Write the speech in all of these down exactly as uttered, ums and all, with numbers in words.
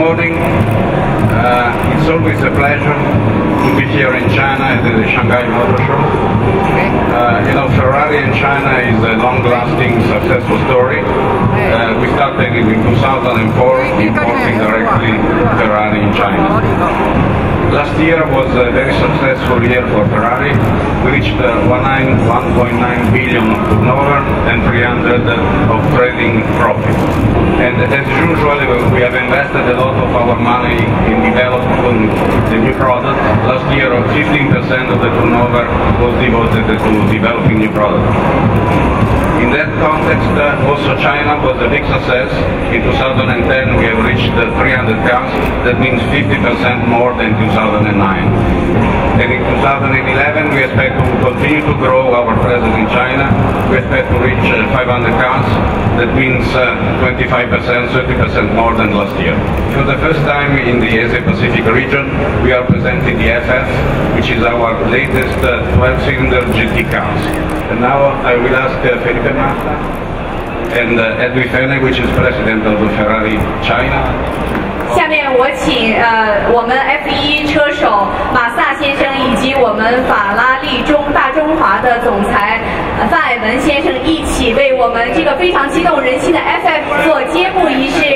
morning. Uh, it's always a pleasure to be here in China at the Shanghai Motor Show. Uh, you know, Ferrari in China is a long-lasting, successful story. Uh, we started in two thousand four importing directly Ferrari in China. Last year was a very successful year for Ferrari. We reached uh, one point nine billion of turnover and three hundred of trading profit. And as usual, we have invested a lot of our money in developing the new product. Last year, fifteen percent of the turnover was devoted to developing new products. In that context, uh, also China was a big success. In two thousand ten, we have reached uh, three hundred cars. That means fifty percent more than two thousand nine. And in two thousand eleven, we expect to continue to grow our presence in China. We expect to reach uh, five hundred cars. That means uh, twenty-five percent, thirty percent more than last year. For the first time in the Asia Pacific region, we are presenting the F F, which is our latest uh, twelve cylinder G T cars. And now I will ask uh, Felipe Massa and uh, Edwin Fene, which is president of the Ferrari China. 下面我请呃我们 F 一 车手马萨先生以及我们法拉利中大中华的总裁呃范艾文先生一起为我们这个非常激动人心的 F F 做揭幕仪式。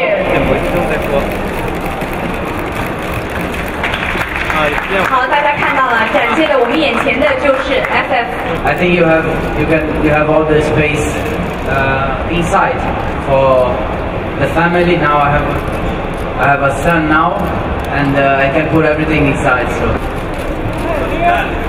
好，大家看到了，展现的我们眼前的就是 F F。 I think you have you can you have all the space uh, inside for the family. Now I have I have a son now, and uh, I can put everything inside. So.